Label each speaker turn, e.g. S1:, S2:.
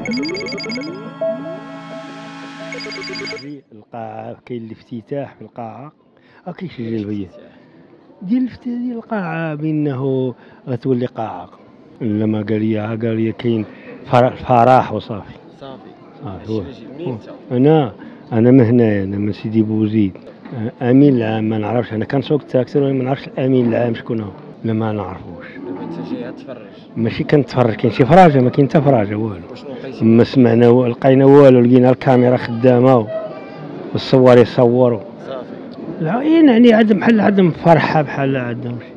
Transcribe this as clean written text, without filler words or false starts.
S1: القاعة كاين الافتتاح في القاعة، كيشجع البيت ديال الافتتاح ديال القاعة بأنه غتولي قاعة. لما قال لي كاين فرح وصافي.
S2: صافي.
S1: صافي.
S2: منين انت؟
S1: انا من هنايا، انا من سيدي بوزيد. امين العام ما نعرفش، انا كنسوق التاكسي ولكن ما نعرفش الامين العام شكون هو. لا ما نعرفوش.
S2: دابا انت جاي تفرج؟
S1: ماشي كنتفرج، كاين شي فراجه، ما كاين حتى فراجه والو.
S2: وشنو لقيتي؟
S1: ما سمعنا لقينا والو، لقينا الكاميرا خدامه والصور يصوروا
S2: صافي.
S1: لا يعني عندهم بحال عندهم فرحه بحال عندهم شي.